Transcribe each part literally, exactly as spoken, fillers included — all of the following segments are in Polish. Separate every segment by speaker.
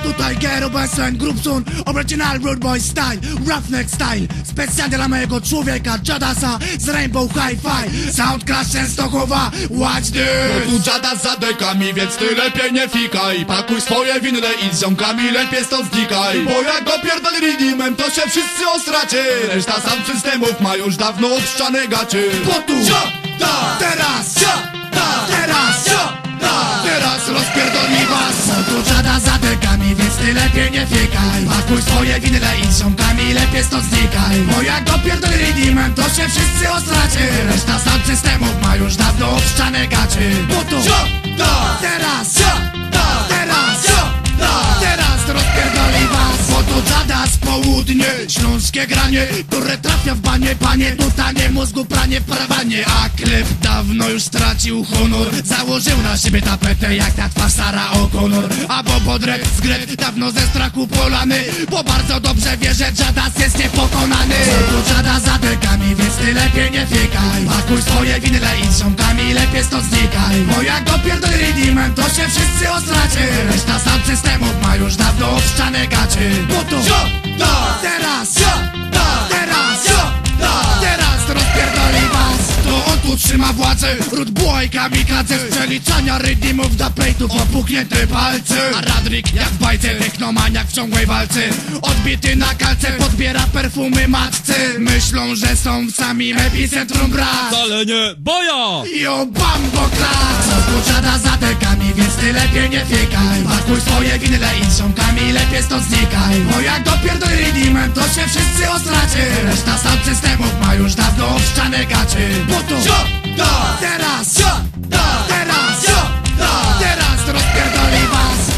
Speaker 1: Tutaj Gero Benson, Grubson, Original Rude Boy Style, Roughneck Style. Specjalnie dla mojego człowieka Jadasa z Rainbow Hi-Fi. Sound Clash Częstochowa, watch this.
Speaker 2: Tu Jadas za dekami, więc ty lepiej nie fikaj. Pakuj swoje winle i z ziomkami lepiej stąd znikaj. Bo jak go pierdol ridimem, to się wszyscy ostracie. Reszta sound systemów ma już dawno obszczane gacie.
Speaker 1: Bo tu,
Speaker 2: Jada,
Speaker 1: teraz,
Speaker 2: Jada,
Speaker 1: teraz,
Speaker 2: Jada.
Speaker 1: teraz rozpierdoli was. Bo tu Jada za dekami, więc ty lepiej nie fikaj. Pakuj swoje winle i z ziomkami lepiej stąd znikaj. Bo jak go pierdol ridimem, to się wszyscy ostracie. Reszta sound systemów ma już dawno obszczane gacie. Bo tu,
Speaker 2: Jada,
Speaker 1: teraz,
Speaker 2: Jada,
Speaker 1: teraz,
Speaker 2: Jada.
Speaker 1: teraz rozpierdoli was. Bo tu Jada z południe, śląskie granie, które trafia w banie, panie. Tutanie mózgu, pranie, parawanie. A klep dawno już stracił honor. Założył na siebie tapetę jak ta twarz Sarah O'Connor. A bo podrek z Grek dawno ze strachu polany, bo bardzo dobrze wie, że Jadas jest niepokonany. Bo tu Jada za dekami, więc ty lepiej nie fikaj. Pakuj swoje winle i z ziomkami lepiej stąd znikaj. Bo jak go pierdol ridimem, to się wszyscy ostracie. Reszta sound systemów ma już dawno obszczane gacie. Bo tu,
Speaker 2: Jada,
Speaker 1: teraz,
Speaker 2: Jada,
Speaker 1: teraz,
Speaker 2: Jada.
Speaker 1: teraz rozpierdoli was. To on tu trzyma władzę, Rude Boy kamikadze. Z przeliczania rydimów do plejtów opuknięte palce. A Radrik jak w bajce, technomaniak w ciągłej walce. Odbity na kalce, podbiera perfumy matce. Myślą, że są w samym epicentrum brat.
Speaker 3: Wcale nie, bo ja!
Speaker 1: Yo, bambo klas! Tu Jada za dekami, więc ty lepiej nie fikaj. Pakuj swoje winle i z ziomkami lepiej stąd znikaj. Bo jak go pierdol ridimem, to się wszyscy ostracie. Reszta sound systemów ma już dawno obszczane gacie. Bo tu,
Speaker 2: Jada,
Speaker 1: teraz,
Speaker 2: Jada,
Speaker 1: teraz,
Speaker 2: Jada.
Speaker 1: teraz rozpierdoli was.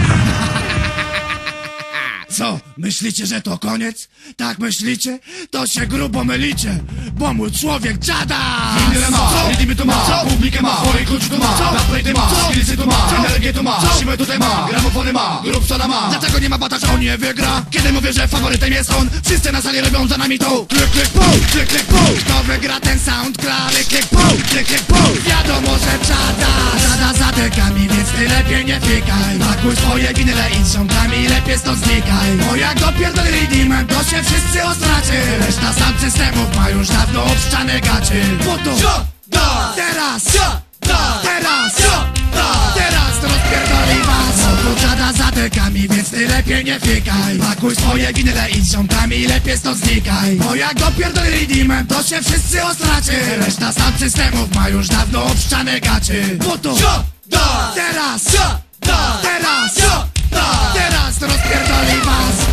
Speaker 1: Co? Myślicie, że to koniec? Tak myślicie? To się grubo mylicie, bo mój człowiek Jada!
Speaker 2: Winyle ma, rydymy tu ma, publikę ma, swoje kluczy tu ma, naplejty ma, skillsy tu ma, energię tu ma, siłę tutaj ma, gramofony ma, Grubsona ma.
Speaker 1: Dlaczego nie ma bata, że on nie wygra? Kiedy mówię, że faworytem jest on, wszyscy na sali robią za nami to klik, klik, pół, klik, klik, pół. Kto wygra ten sound, klary, klik, pół, klik, klik, pół. Wiadomo, że Jada, Jada za dekami, więc ty lepiej nie fikaj. Pakuj swoje winle i z ziomkami lepiej stąd znikaj. Bo jak go pierdol ridimem, to się wszyscy ostracie. Reszta sound systemów ma już dawno obszczane gacie. Bo tu,
Speaker 2: Jada,
Speaker 1: teraz,
Speaker 2: Jada,
Speaker 1: teraz,
Speaker 2: Jada.
Speaker 1: teraz rozpierdoli was. Bo tu Jada za dekami, więc ty lepiej nie fikaj. Pakuj swoje winle i z ziomkami lepiej stąd znikaj. Bo jak go pierdol ridimem, to się wszyscy ostracie. Reszta sound systemów ma już dawno obszczane gacie. Bo tu,
Speaker 2: Jada,
Speaker 1: teraz,
Speaker 2: Jada,
Speaker 1: teraz,
Speaker 2: Jada.
Speaker 1: teraz rozpierdoli was.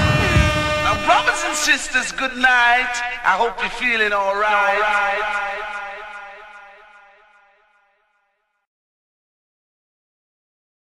Speaker 4: Now, brothers and sisters, good night. I hope you're feeling all right.